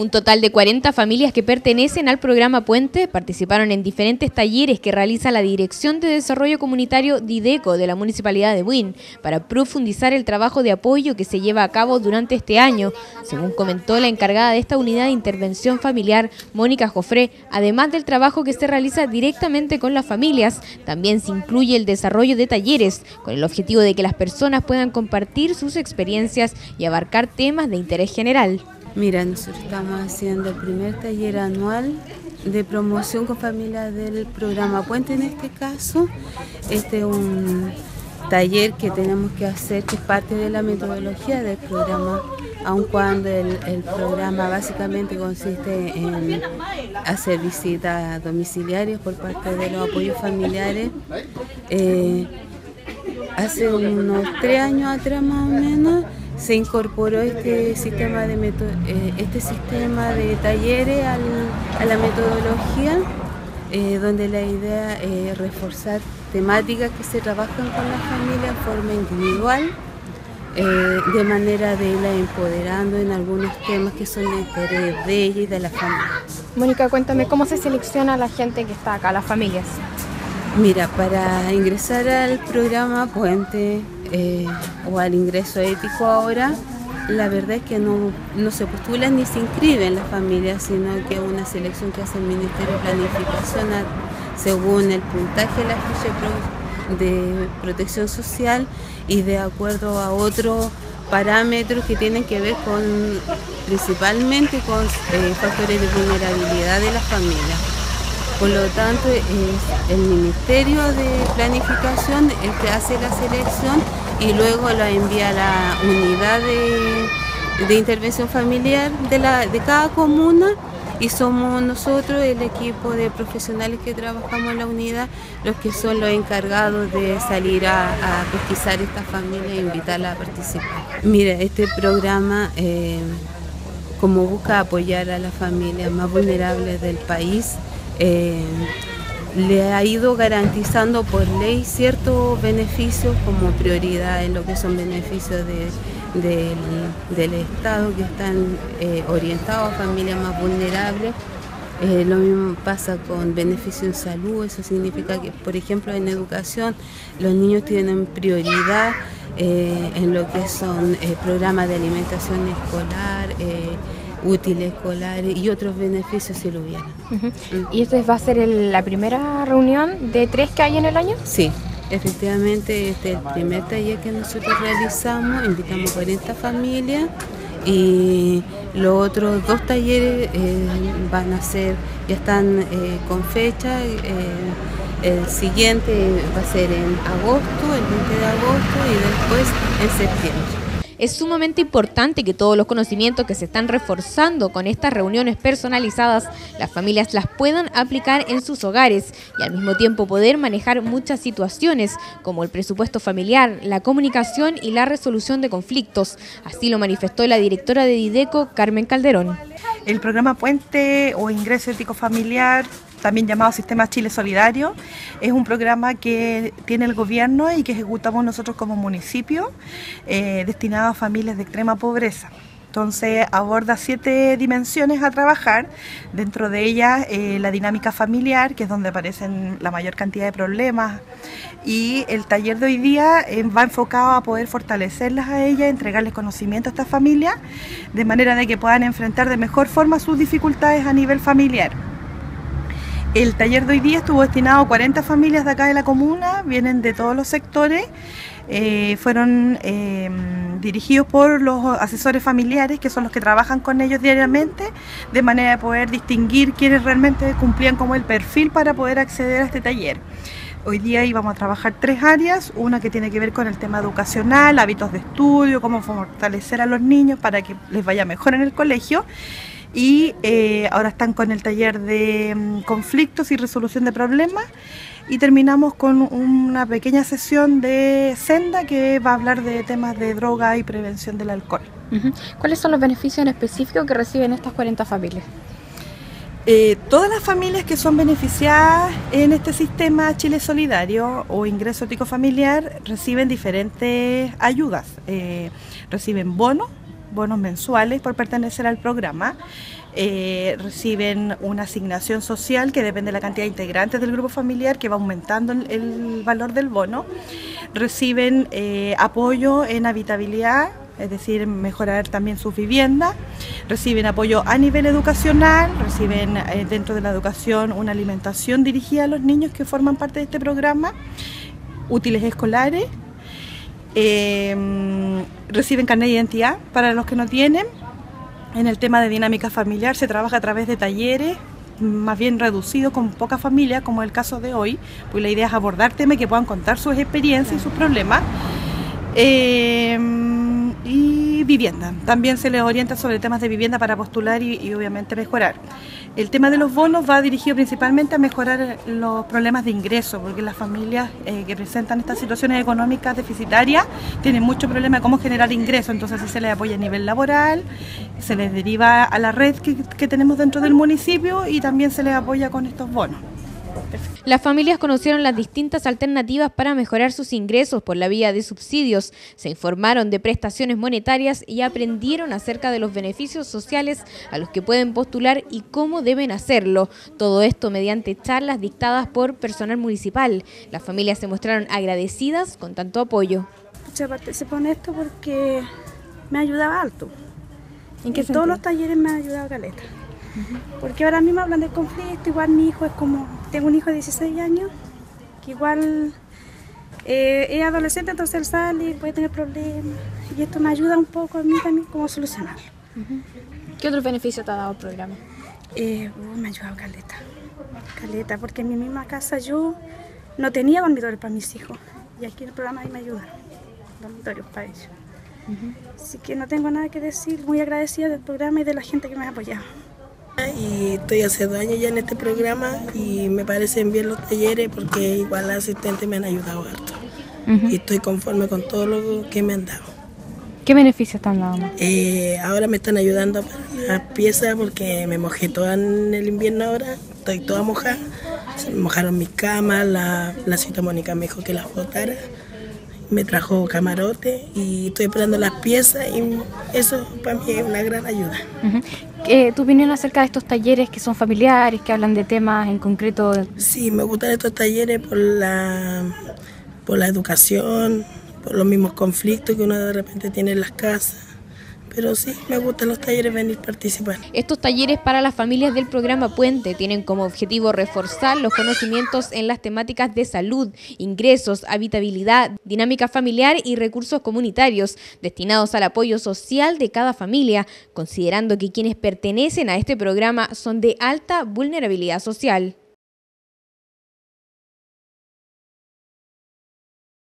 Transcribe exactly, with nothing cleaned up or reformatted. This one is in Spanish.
Un total de cuarenta familias que pertenecen al programa Puente participaron en diferentes talleres que realiza la Dirección de Desarrollo Comunitario Dideco de la Municipalidad de Buin para profundizar el trabajo de apoyo que se lleva a cabo durante este año. Según comentó la encargada de esta unidad de intervención familiar, Mónica Jofré, además del trabajo que se realiza directamente con las familias, también se incluye el desarrollo de talleres con el objetivo de que las personas puedan compartir sus experiencias y abarcar temas de interés general. Mira, nosotros estamos haciendo el primer taller anual de promoción con familias del programa Puente en este caso. Este es un taller que tenemos que hacer que es parte de la metodología del programa, aun cuando el, el programa básicamente consiste en hacer visitas domiciliarias por parte de los apoyos familiares. Eh, hace unos tres años atrás más o menos se incorporó este sistema de meto eh, este sistema de talleres al, a la metodología, eh, donde la idea es reforzar temáticas que se trabajan con la familia en forma individual, eh, de manera de irla empoderando en algunos temas que son de interés de ella y de la familia. Mónica, cuéntame, ¿cómo se selecciona a la gente que está acá, las familias? Mira, para ingresar al programa Puente eh, o al ingreso ético ahora, la verdad es que no, no se postulan ni se inscriben las familias, sino que es una selección que hace el Ministerio de Planificación según el puntaje de la ficha de protección social y de acuerdo a otros parámetros que tienen que ver con principalmente con eh, factores de vulnerabilidad de las familias. Por lo tanto, es el Ministerio de Planificación el que hace la selección y luego la envía a la unidad de, de intervención familiar de, la, de cada comuna, y somos nosotros, el equipo de profesionales que trabajamos en la unidad, los que son los encargados de salir a, a pesquisar esta familia e invitarla a participar. Mira, este programa, eh, como busca apoyar a las familias más vulnerables del país, Eh, le ha ido garantizando por ley ciertos beneficios como prioridad en lo que son beneficios de, de, del Estado que están eh, orientados a familias más vulnerables. Eh, lo mismo pasa con beneficios en salud. Eso significa que, por ejemplo, en educación los niños tienen prioridad eh, en lo que son eh, programas de alimentación escolar, eh, útiles escolares y otros beneficios si lo hubieran. Uh-huh. mm. ¿Y esta va a ser el, la primera reunión de tres que hay en el año? Sí, efectivamente este es el primer taller que nosotros realizamos, invitamos cuarenta familias y los otros dos talleres eh, van a ser, ya están eh, con fecha, eh, el siguiente va a ser en agosto, el veinte de agosto y después en septiembre. Es sumamente importante que todos los conocimientos que se están reforzando con estas reuniones personalizadas, las familias las puedan aplicar en sus hogares y al mismo tiempo poder manejar muchas situaciones como el presupuesto familiar, la comunicación y la resolución de conflictos. Así lo manifestó la directora de Dideco, Carmen Calderón. El programa Puente o Ingreso Ético Familiar, también llamado Sistema Chile Solidario, es un programa que tiene el gobierno y que ejecutamos nosotros como municipio, eh, destinado a familias de extrema pobreza. Entonces aborda siete dimensiones a trabajar, dentro de ellas eh, la dinámica familiar, que es donde aparecen la mayor cantidad de problemas, y el taller de hoy día eh, va enfocado a poder fortalecerlas a ellas, entregarles conocimiento a estas familias, de manera de que puedan enfrentar de mejor forma sus dificultades a nivel familiar. El taller de hoy día estuvo destinado a cuarenta familias de acá de la comuna, vienen de todos los sectores, eh, fueron eh, dirigidos por los asesores familiares, que son los que trabajan con ellos diariamente, de manera de poder distinguir quiénes realmente cumplían como el perfil para poder acceder a este taller. Hoy día íbamos a trabajar tres áreas, una que tiene que ver con el tema educacional, hábitos de estudio, cómo fortalecer a los niños para que les vaya mejor en el colegio. Y eh, ahora están con el taller de um, conflictos y resolución de problemas, y terminamos con una pequeña sesión de senda que va a hablar de temas de droga y prevención del alcohol. Uh-huh. ¿Cuáles son los beneficios en específico que reciben estas cuarenta familias? Eh, todas las familias que son beneficiadas en este sistema Chile Solidario o Ingreso Ético Familiar reciben diferentes ayudas, eh, reciben bonos, bonos mensuales por pertenecer al programa, eh, reciben una asignación social que depende de la cantidad de integrantes del grupo familiar, que va aumentando el, el valor del bono. Reciben eh, apoyo en habitabilidad, es decir, mejorar también sus viviendas. Reciben apoyo a nivel educacional, reciben eh, dentro de la educación una alimentación dirigida a los niños que forman parte de este programa, útiles escolares, eh, reciben carnet de identidad para los que no tienen. En el tema de dinámica familiar se trabaja a través de talleres, más bien reducidos, con poca familia, como el caso de hoy, pues la idea es abordar temas y que puedan contar sus experiencias y sus problemas. Eh, y vivienda, también se les orienta sobre temas de vivienda para postular y, y obviamente mejorar. El tema de los bonos va dirigido principalmente a mejorar los problemas de ingreso, porque las familias eh, que presentan estas situaciones económicas deficitarias tienen mucho problema de cómo generar ingresos, entonces así se les apoya a nivel laboral, se les deriva a la red que, que tenemos dentro del municipio y también se les apoya con estos bonos. Las familias conocieron las distintas alternativas para mejorar sus ingresos por la vía de subsidios, se informaron de prestaciones monetarias y aprendieron acerca de los beneficios sociales a los que pueden postular y cómo deben hacerlo. Todo esto mediante charlas dictadas por personal municipal. Las familias se mostraron agradecidas con tanto apoyo. Yo participo en esto porque me ayudaba alto. ¿En qué en todos los talleres me ha ayudado caleta. Porque ahora mismo hablan del conflicto, igual mi hijo es como, tengo un hijo de dieciséis años, que igual eh, es adolescente, entonces él sale y puede tener problemas, y esto me ayuda un poco a mí también cómo solucionarlo. ¿Qué otros beneficios te ha dado el programa? Eh, uh, me ha ayudado caleta, caleta, porque en mi misma casa yo no tenía dormitorios para mis hijos, y aquí en el programa ahí me ayudaron, dormitorios para ellos. Uh-huh. Así que no tengo nada que decir, muy agradecida del programa y de la gente que me ha apoyado. Y estoy hace dos años ya en este programa y me parecen bien los talleres porque igual las asistentes me han ayudado harto. Uh-huh. Y estoy conforme con todo lo que me han dado. ¿Qué beneficios te han dado? Eh, ahora me están ayudando para las piezas porque me mojé toda en el invierno ahora, estoy toda mojada. Se me mojaron mis camas, la, la cita Mónica me dijo que las botara. Me trajo camarote y estoy esperando las piezas y eso para mí es una gran ayuda. Uh-huh. eh, ¿Tu opinión acerca de estos talleres que son familiares, que hablan de temas en concreto? Sí, me gustan estos talleres por la, por la educación, por los mismos conflictos que uno de repente tiene en las casas. Pero sí, me gustan los talleres, venir a participar. Estos talleres para las familias del programa Puente tienen como objetivo reforzar los conocimientos en las temáticas de salud, ingresos, habitabilidad, dinámica familiar y recursos comunitarios, destinados al apoyo social de cada familia, considerando que quienes pertenecen a este programa son de alta vulnerabilidad social.